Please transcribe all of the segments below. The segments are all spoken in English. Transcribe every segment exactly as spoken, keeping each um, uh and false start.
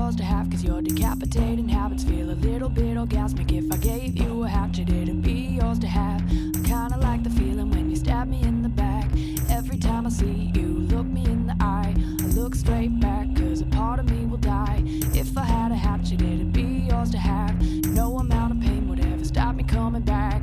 yours to have, cause your decapitating habits feel a little bit orgasmic. If I gave you a hatchet, it'd be yours to have. I kinda like the feeling when you stab me in the back. Every time I see you look me in the eye, I look straight back, cause a part of me will die. If I had a hatchet, it'd be yours to have. No amount of pain would ever stop me coming back.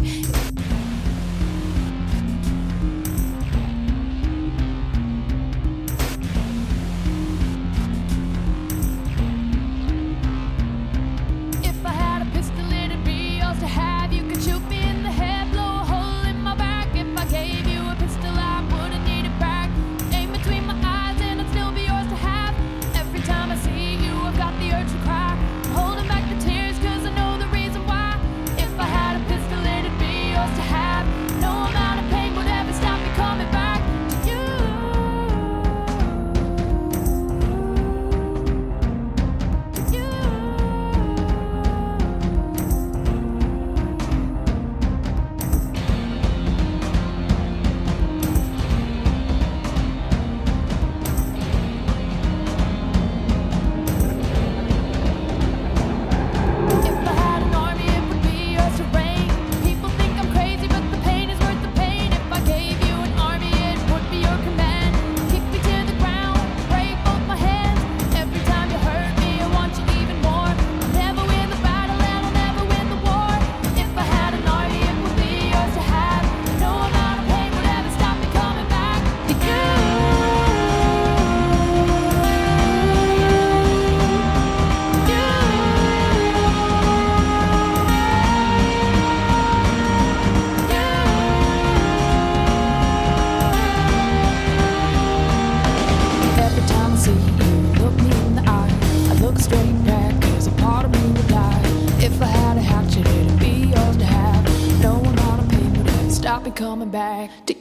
If I had a hatchet, it'd be yours to have. No amount of pain would ever stop me coming back to